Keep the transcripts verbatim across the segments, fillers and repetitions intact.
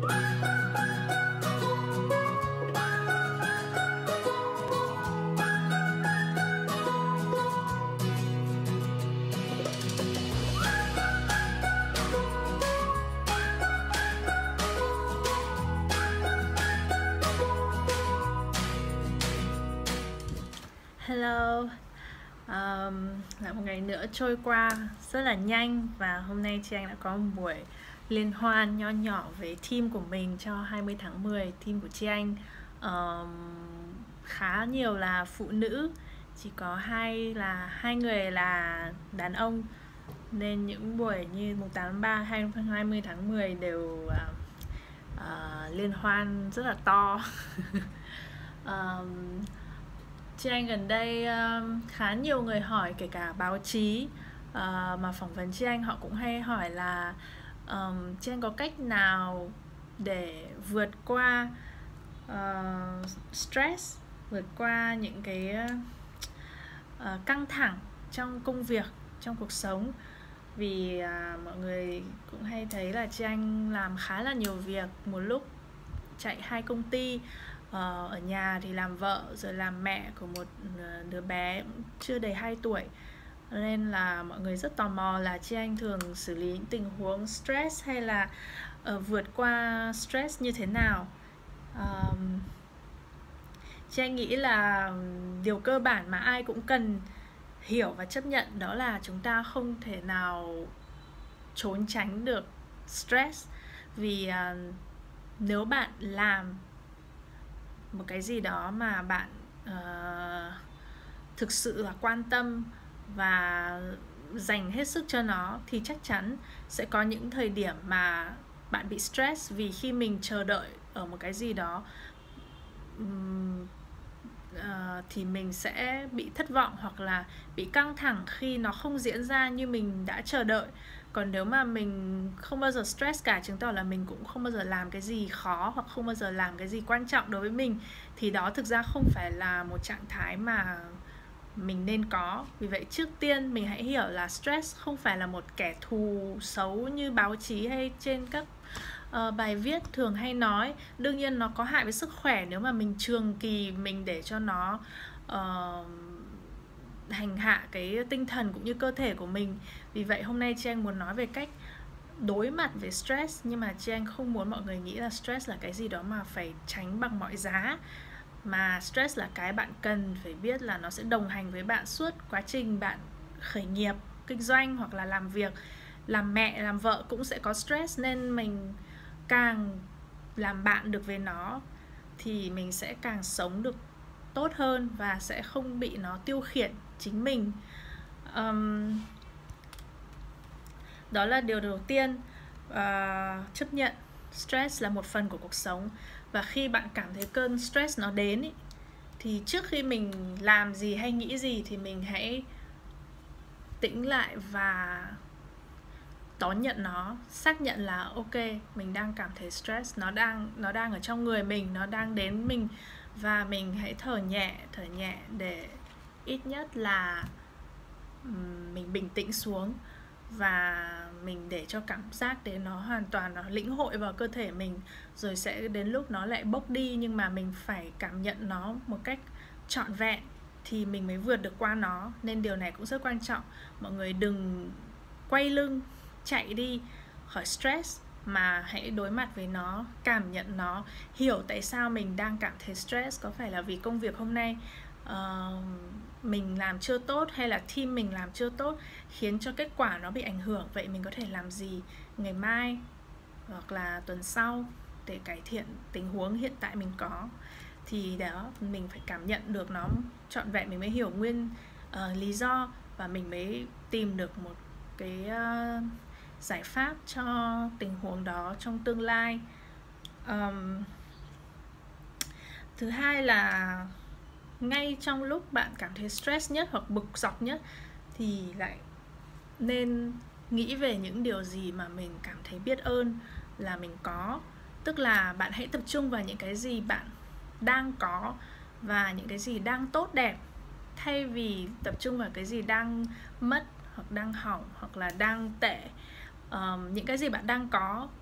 Hello, um, lại một ngày nữa trôi qua rất là nhanh. Và hôm nay chị Anh đã có một buổi liên hoan nho nhỏ với team của mình cho hai mươi tháng mười. Team của chị Anh um, khá nhiều là phụ nữ, chỉ có hai là hai người là đàn ông. Nên những buổi như mùng tám tháng ba hay hai mươi tháng mười đều uh, uh, liên hoan rất là to. um, Chị Anh gần đây um, khá nhiều người hỏi, kể cả báo chí uh, mà phỏng vấn chị Anh, họ cũng hay hỏi là um, chị Anh có cách nào để vượt qua uh, stress, vượt qua những cái uh, căng thẳng trong công việc, trong cuộc sống. Vì uh, mọi người cũng hay thấy là chị Anh làm khá là nhiều việc một lúc, chạy hai công ty. Ờ, ở nhà thì làm vợ rồi làm mẹ của một đứa bé chưa đầy hai tuổi. Nên là mọi người rất tò mò là chị Anh thường xử lý những tình huống stress hay là uh, vượt qua stress như thế nào. uh, Chị Anh nghĩ là điều cơ bản mà ai cũng cần hiểu và chấp nhận đó là chúng ta không thể nào trốn tránh được stress. Vì uh, nếu bạn làm một cái gì đó mà bạn uh, thực sự là quan tâm và dành hết sức cho nó, thì chắc chắn sẽ có những thời điểm mà bạn bị stress. Vì khi mình chờ đợi ở một cái gì đó um, uh, thì mình sẽ bị thất vọng hoặc là bị căng thẳng khi nó không diễn ra như mình đã chờ đợi. Còn nếu mà mình không bao giờ stress cả, chứng tỏ là mình cũng không bao giờ làm cái gì khó hoặc không bao giờ làm cái gì quan trọng đối với mình. Thì đó thực ra không phải là một trạng thái mà mình nên có. Vì vậy trước tiên mình hãy hiểu là stress không phải là một kẻ thù xấu như báo chí hay trên các uh, bài viết thường hay nói. Đương nhiên nó có hại với sức khỏe nếu mà mình trường kỳ mình để cho nó uh, hành hạ cái tinh thần cũng như cơ thể của mình. Vì vậy hôm nay chị Anh muốn nói về cách đối mặt với stress. Nhưng mà chị Anh không muốn mọi người nghĩ là stress là cái gì đó mà phải tránh bằng mọi giá. Mà stress là cái bạn cần phải biết là nó sẽ đồng hành với bạn suốt quá trình bạn khởi nghiệp, kinh doanh hoặc là làm việc. Làm mẹ, làm vợ cũng sẽ có stress. Nên mình càng làm bạn được với nó thì mình sẽ càng sống được tốt hơn và sẽ không bị nó tiêu khiển chính mình. um, Đó là điều đầu tiên. uh, Chấp nhận stress là một phần của cuộc sống. Và khi bạn cảm thấy cơn stress nó đến ý, thì trước khi mình làm gì hay nghĩ gì thì mình hãy tĩnh lại và đón nhận nó, xác nhận là ok, mình đang cảm thấy stress, nó đang nó đang ở trong người mình, nó đang đến mình. Và mình hãy thở nhẹ, thở nhẹ để ít nhất là um, mình bình tĩnh xuống. Và mình để cho cảm giác đến nó hoàn toàn nó lĩnh hội vào cơ thể mình. Rồi sẽ đến lúc nó lại bốc đi. Nhưng mà mình phải cảm nhận nó một cách trọn vẹn thì mình mới vượt được qua nó. Nên điều này cũng rất quan trọng. Mọi người đừng quay lưng chạy đi khỏi stress, mà hãy đối mặt với nó, cảm nhận nó, hiểu tại sao mình đang cảm thấy stress. Có phải là vì công việc hôm nay uh, mình làm chưa tốt, hay là team mình làm chưa tốt khiến cho kết quả nó bị ảnh hưởng. Vậy mình có thể làm gì ngày mai hoặc là tuần sau để cải thiện tình huống hiện tại mình có. Thì đó, mình phải cảm nhận được nó trọn vẹn, mình mới hiểu nguyên uh, lý do. Và mình mới tìm được một cái uh, giải pháp cho tình huống đó trong tương lai. um, Thứ hai là ngay trong lúc bạn cảm thấy stress nhất hoặc bực dọc nhất thì lại nên nghĩ về những điều gì mà mình cảm thấy biết ơn là mình có. Tức là bạn hãy tập trung vào những cái gì bạn đang có và những cái gì đang tốt đẹp, thay vì tập trung vào cái gì đang mất hoặc đang hỏng hoặc là đang tệ. um, Những cái gì bạn đang có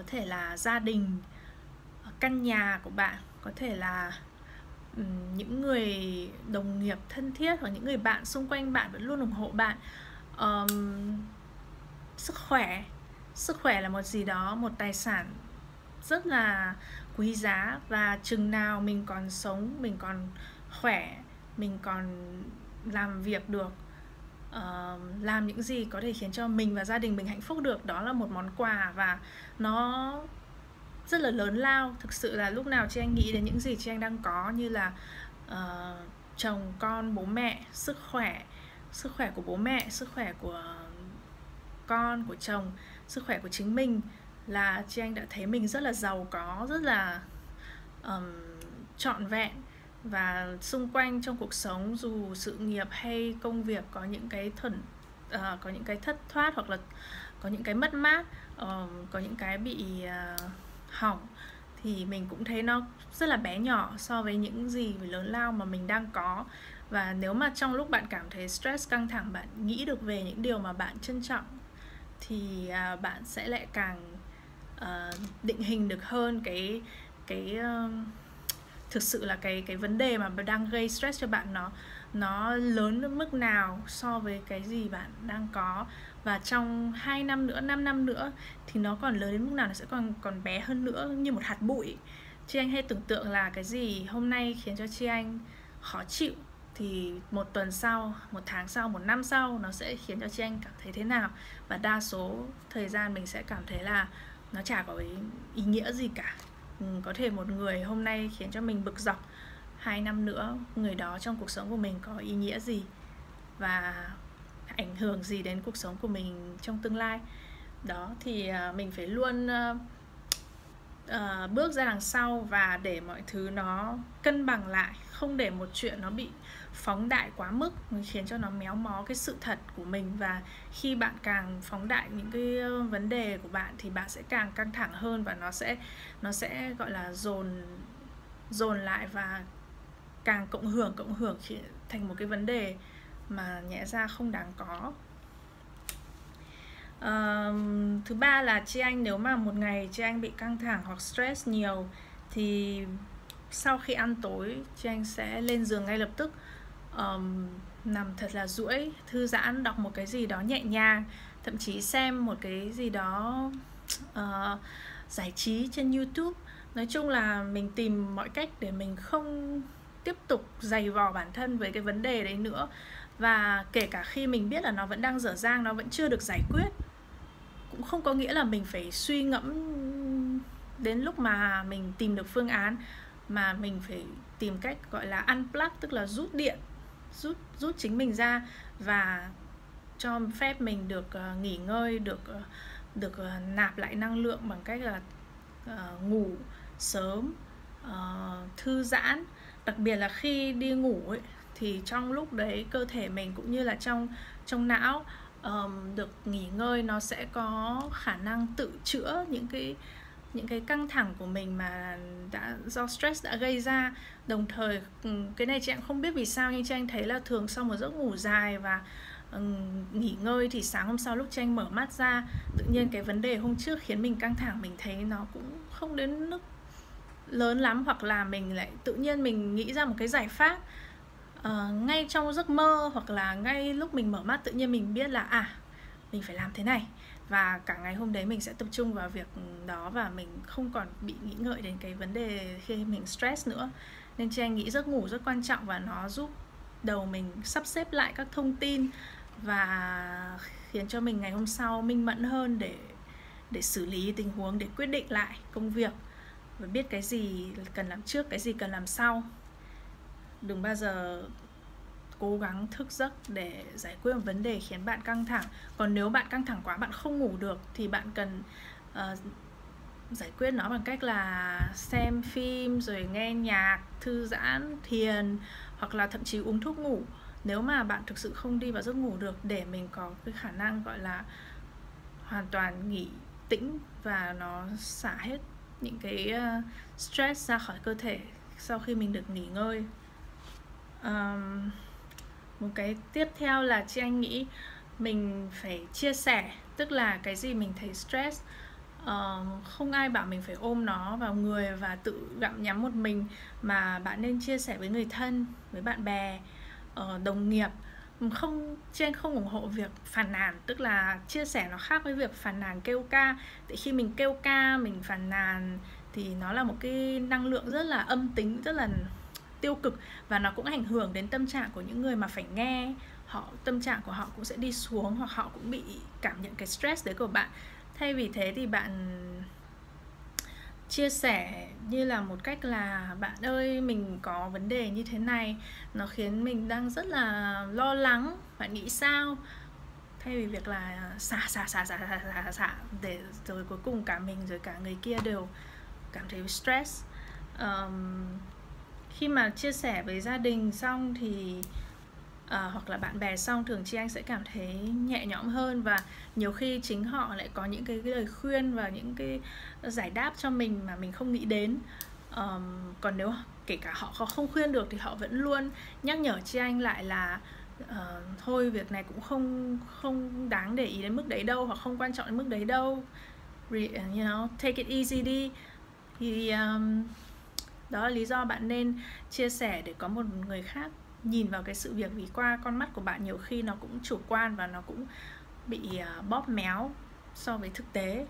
có thể là gia đình, căn nhà của bạn, có thể là um, những người đồng nghiệp thân thiết hoặc những người bạn xung quanh bạn vẫn luôn ủng hộ bạn. um, Sức khỏe. Sức khỏe là một gì đó, một tài sản rất là quý giá, và chừng nào mình còn sống, mình còn khỏe, mình còn làm việc được, uh, làm những gì có thể khiến cho mình và gia đình mình hạnh phúc được, đó là một món quà và nó rất là lớn lao. Thực sự là lúc nào chị anh nghĩ đến những gì chị anh đang có, như là uh, chồng, con, bố mẹ, sức khỏe, sức khỏe của bố mẹ, sức khỏe của con, của chồng, sức khỏe của chính mình, là chị anh đã thấy mình rất là giàu có, rất là um, trọn vẹn. Và xung quanh trong cuộc sống, dù sự nghiệp hay công việc có những cái thuận uh, có những cái thất thoát, hoặc là có những cái mất mát, uh, có những cái bị uh, hỏng, thì mình cũng thấy nó rất là bé nhỏ so với những gì lớn lao mà mình đang có. Và nếu mà trong lúc bạn cảm thấy stress, căng thẳng, bạn nghĩ được về những điều mà bạn trân trọng, thì uh, bạn sẽ lại càng uh, định hình được hơn cái cái uh, thực sự là cái cái vấn đề mà đang gây stress cho bạn nó nó lớn đến mức nào so với cái gì bạn đang có. Và trong hai năm nữa, năm năm nữa thì nó còn lớn đến mức nào, nó sẽ còn còn bé hơn nữa, như một hạt bụi. Chị anh hay tưởng tượng là cái gì hôm nay khiến cho chị anh khó chịu thì một tuần sau, một tháng sau, một năm sau nó sẽ khiến cho chị anh cảm thấy thế nào. Và đa số thời gian mình sẽ cảm thấy là nó chả có ý, ý nghĩa gì cả. ừ, Có thể một người hôm nay khiến cho mình bực dọc, hai năm nữa người đó trong cuộc sống của mình có ý nghĩa gì và ảnh hưởng gì đến cuộc sống của mình trong tương lai. Đó thì uh, mình phải luôn uh, uh, bước ra đằng sau và để mọi thứ nó cân bằng lại, không để một chuyện nó bị phóng đại quá mức, khiến cho nó méo mó cái sự thật của mình. Và khi bạn càng phóng đại những cái vấn đề của bạn thì bạn sẽ càng căng thẳng hơn, và nó sẽ nó sẽ gọi là dồn dồn lại và càng cộng hưởng cộng hưởng thành một cái vấn đề mà nhẽ ra không đáng có. Uh, thứ ba là chị anh, nếu mà một ngày chị anh bị căng thẳng hoặc stress nhiều thì sau khi ăn tối chị anh sẽ lên giường ngay lập tức, um, nằm thật là duỗi, thư giãn, đọc một cái gì đó nhẹ nhàng, thậm chí xem một cái gì đó uh, giải trí trên YouTube. Nói chung là mình tìm mọi cách để mình không tiếp tục dày vò bản thân với cái vấn đề đấy nữa. Và kể cả khi mình biết là nó vẫn đang dở dang, nó vẫn chưa được giải quyết, cũng không có nghĩa là mình phải suy ngẫm đến lúc mà mình tìm được phương án, mà mình phải tìm cách gọi là unplug, tức là rút điện, rút rút chính mình ra và cho phép mình được uh, nghỉ ngơi, được uh, được uh, nạp lại năng lượng bằng cách là uh, ngủ sớm, uh, thư giãn. Đặc biệt là khi đi ngủ ấy, thì trong lúc đấy cơ thể mình cũng như là trong trong não um, được nghỉ ngơi, nó sẽ có khả năng tự chữa những cái những cái căng thẳng của mình mà đã do stress đã gây ra. Đồng thời cái này chị em không biết vì sao, nhưng chị anh thấy là thường sau một giấc ngủ dài và um, nghỉ ngơi thì sáng hôm sau lúc chị anh mở mắt ra, tự nhiên cái vấn đề hôm trước khiến mình căng thẳng, mình thấy nó cũng không đến mức lớn lắm, hoặc là mình lại tự nhiên mình nghĩ ra một cái giải pháp uh, ngay trong giấc mơ, hoặc là ngay lúc mình mở mắt tự nhiên mình biết là à, mình phải làm thế này, và cả ngày hôm đấy mình sẽ tập trung vào việc đó và mình không còn bị nghĩ ngợi đến cái vấn đề khi mình stress nữa. Nên chị anh nghĩ giấc ngủ rất quan trọng, và nó giúp đầu mình sắp xếp lại các thông tin và khiến cho mình ngày hôm sau minh mẫn hơn để để xử lý tình huống, để quyết định lại công việc và biết cái gì cần làm trước, cái gì cần làm sau. Đừng bao giờ cố gắng thức giấc để giải quyết một vấn đề khiến bạn căng thẳng. Còn nếu bạn căng thẳng quá, bạn không ngủ được, thì bạn cần uh, giải quyết nó bằng cách là xem phim, rồi nghe nhạc, thư giãn, thiền, hoặc là thậm chí uống thuốc ngủ. Nếu mà bạn thực sự không đi vào giấc ngủ được, để mình có cái khả năng gọi là hoàn toàn nghỉ tĩnh và nó xả hết những cái uh, stress ra khỏi cơ thể sau khi mình được nghỉ ngơi. Um, một cái tiếp theo là chị anh nghĩ mình phải chia sẻ, tức là cái gì mình thấy stress, Ờ, không ai bảo mình phải ôm nó vào người và tự gặm nhắm một mình, mà bạn nên chia sẻ với người thân, với bạn bè, ờ, đồng nghiệp. Không, trên không ủng hộ việc phàn nàn, tức là chia sẻ nó khác với việc phàn nàn kêu ca. Tại khi mình kêu ca, mình phàn nàn thì nó là một cái năng lượng rất là âm tính, rất là tiêu cực, và nó cũng ảnh hưởng đến tâm trạng của những người mà phải nghe. Họ, tâm trạng của họ cũng sẽ đi xuống, hoặc họ cũng bị cảm nhận cái stress đấy của bạn. Thay vì thế thì bạn chia sẻ như là một cách là: bạn ơi, mình có vấn đề như thế này, nó khiến mình đang rất là lo lắng, bạn nghĩ sao? Thay vì việc là xả xả xả xả xả xả, xả để rồi cuối cùng cả mình rồi cả người kia đều cảm thấy stress. um, Khi mà chia sẻ với gia đình xong thì À, hoặc là bạn bè xong, thường chị Anh sẽ cảm thấy nhẹ nhõm hơn, và nhiều khi chính họ lại có những cái, cái lời khuyên và những cái giải đáp cho mình mà mình không nghĩ đến. um, Còn nếu kể cả họ không khuyên được thì họ vẫn luôn nhắc nhở chị Anh lại là uh, thôi, việc này cũng không không đáng để ý đến mức đấy đâu, hoặc không quan trọng đến mức đấy đâu, Re, you know, take it easy đi. Thì um, đó là lý do bạn nên chia sẻ, để có một người khác nhìn vào cái sự việc, vì qua con mắt của bạn nhiều khi nó cũng chủ quan và nó cũng bị uh, bóp méo so với thực tế.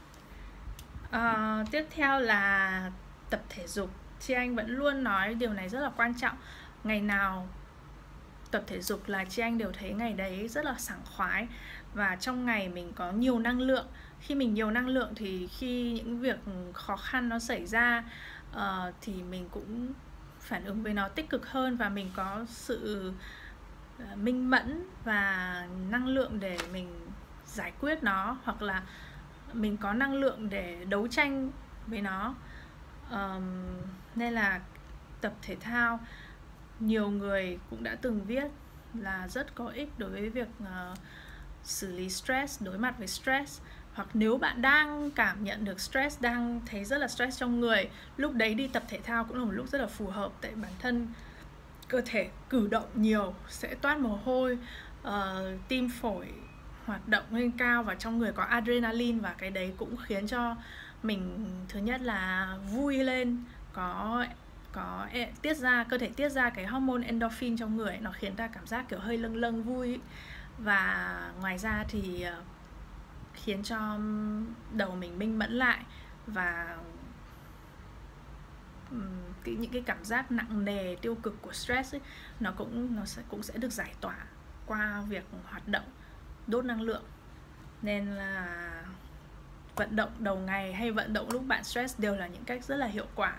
Uh, tiếp theo là tập thể dục. Chị Anh vẫn luôn nói điều này rất là quan trọng. Ngày nào tập thể dục là chị Anh đều thấy ngày đấy rất là sảng khoái, và trong ngày mình có nhiều năng lượng. Khi mình nhiều năng lượng thì khi những việc khó khăn nó xảy ra uh, thì mình cũng phản ứng với nó tích cực hơn, và mình có sự uh, minh mẫn và năng lượng để mình giải quyết nó, hoặc là mình có năng lượng để đấu tranh với nó. um, Nên là tập thể thao, nhiều người cũng đã từng viết là rất có ích đối với việc uh, xử lý stress, đối mặt với stress. Hoặc nếu bạn đang cảm nhận được stress, đang thấy rất là stress trong người, lúc đấy đi tập thể thao cũng là một lúc rất là phù hợp. Tại bản thân cơ thể cử động nhiều sẽ toát mồ hôi, uh, tim phổi hoạt động lên cao, và trong người có adrenaline, và cái đấy cũng khiến cho mình thứ nhất là vui lên, có có tiết ra, cơ thể tiết ra cái hormone endorphin trong người, nó khiến ta cảm giác kiểu hơi lâng lâng vui. Và ngoài ra thì uh, khiến cho đầu mình minh mẫn lại, và um, cái, những cái cảm giác nặng nề tiêu cực của stress ấy, nó cũng nó sẽ cũng sẽ được giải tỏa qua việc hoạt động, đốt năng lượng. Nên là vận động đầu ngày hay vận động lúc bạn stress đều là những cách rất là hiệu quả.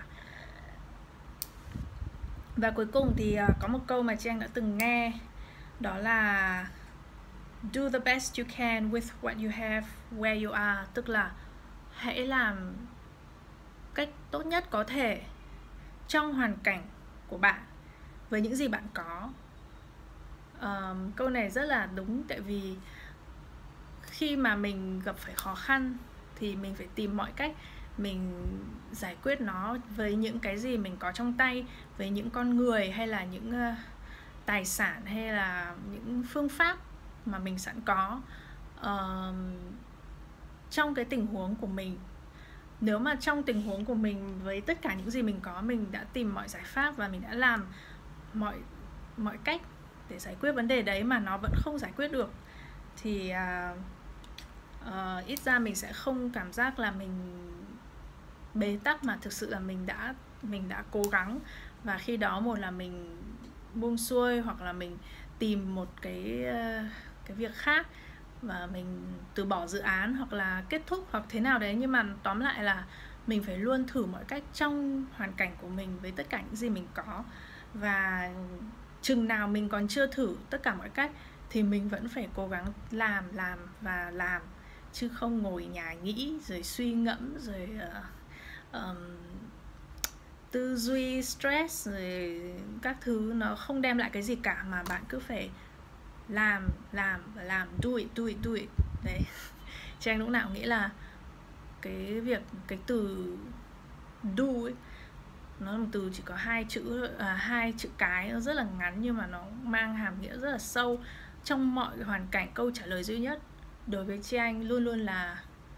Và cuối cùng thì uh, có một câu mà chị Anh đã từng nghe, đó là do the best you can with what you have where you are. Tức là hãy làm cách tốt nhất có thể trong hoàn cảnh của bạn, với những gì bạn có. um, Câu này rất là đúng, tại vì khi mà mình gặp phải khó khăn thì mình phải tìm mọi cách mình giải quyết nó với những cái gì mình có trong tay, với những con người hay là những uh, tài sản hay là những phương pháp mà mình sẵn có. uh, Trong cái tình huống của mình, nếu mà trong tình huống của mình với tất cả những gì mình có, mình đã tìm mọi giải pháp và mình đã làm mọi mọi cách để giải quyết vấn đề đấy mà nó vẫn không giải quyết được, thì uh, uh, ít ra mình sẽ không cảm giác là mình bế tắc, mà thực sự là mình đã mình đã cố gắng. Và khi đó, một là mình buông xuôi, hoặc là mình tìm một cái uh, cái việc khác và mình từ bỏ dự án, hoặc là kết thúc, hoặc thế nào đấy. Nhưng mà tóm lại là mình phải luôn thử mọi cách trong hoàn cảnh của mình với tất cả những gì mình có. Và chừng nào mình còn chưa thử tất cả mọi cách thì mình vẫn phải cố gắng làm, làm và làm, chứ không ngồi nhà nghĩ rồi suy ngẫm rồi uh, um, tư duy stress rồi các thứ, nó không đem lại cái gì cả, mà bạn cứ phải làm, làm và làm, do it, do it, do it. Đấy, chị Anh lúc nào nghĩ là cái việc, cái từ do ấy, nó là một từ chỉ có hai chữ, à, hai chữ cái, nó rất là ngắn nhưng mà nó mang hàm nghĩa rất là sâu. Trong mọi hoàn cảnh, câu trả lời duy nhất đối với chị Anh luôn luôn là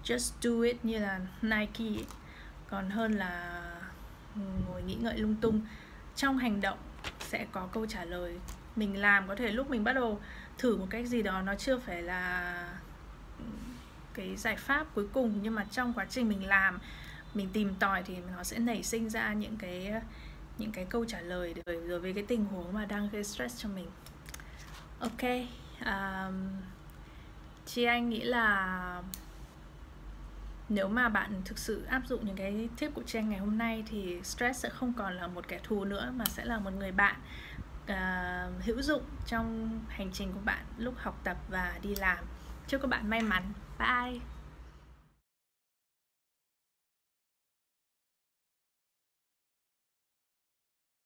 just do it như là Nike ấy. Còn hơn là ngồi nghĩ ngợi lung tung. Trong hành động sẽ có câu trả lời. Mình làm có thể lúc mình bắt đầu thử một cách gì đó nó chưa phải là cái giải pháp cuối cùng, nhưng mà trong quá trình mình làm, mình tìm tòi thì nó sẽ nảy sinh ra những cái những cái câu trả lời đối với cái tình huống mà đang gây stress cho mình. Ok, um, chị Anh nghĩ là nếu mà bạn thực sự áp dụng những cái tip của chị Anh ngày hôm nay thì stress sẽ không còn là một kẻ thù nữa, mà sẽ là một người bạn uh, hữu dụng trong hành trình của bạn lúc học tập và đi làm. Chúc các bạn may mắn. Bye.